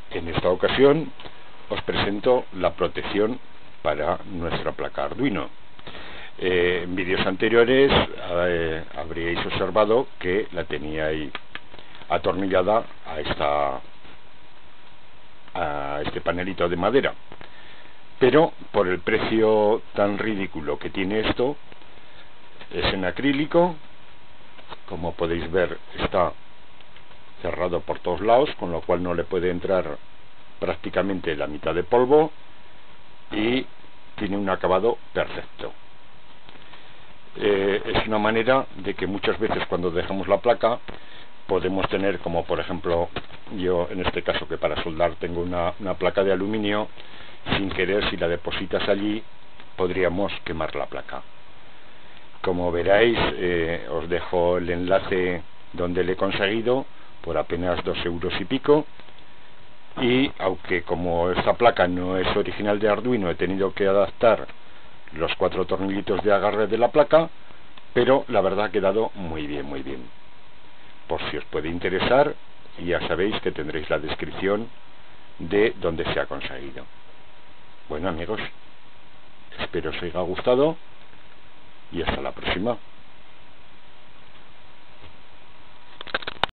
En esta ocasión os presento la protección para nuestra placa Arduino. En vídeos anteriores habríais observado que la tenía ahí atornillada a este panelito de madera, pero por el precio tan ridículo que tiene esto, es en acrílico. Como podéis ver, está cerrado por todos lados, con lo cual no le puede entrar prácticamente la mitad de polvo, y tiene un acabado perfecto. Es una manera de que muchas veces cuando dejamos la placa podemos tener, como por ejemplo yo en este caso, que para soldar tengo una placa de aluminio, sin querer, si la depositas allí podríamos quemar la placa. Como veréis, os dejo el enlace donde le he conseguido por apenas 2 euros y pico, y aunque como esta placa no es original de Arduino, he tenido que adaptar los 4 tornillitos de agarre de la placa, pero la verdad ha quedado muy bien, muy bien. Por si os puede interesar, ya sabéis que tendréis la descripción de donde se ha conseguido. Bueno amigos, espero os haya gustado y hasta la próxima.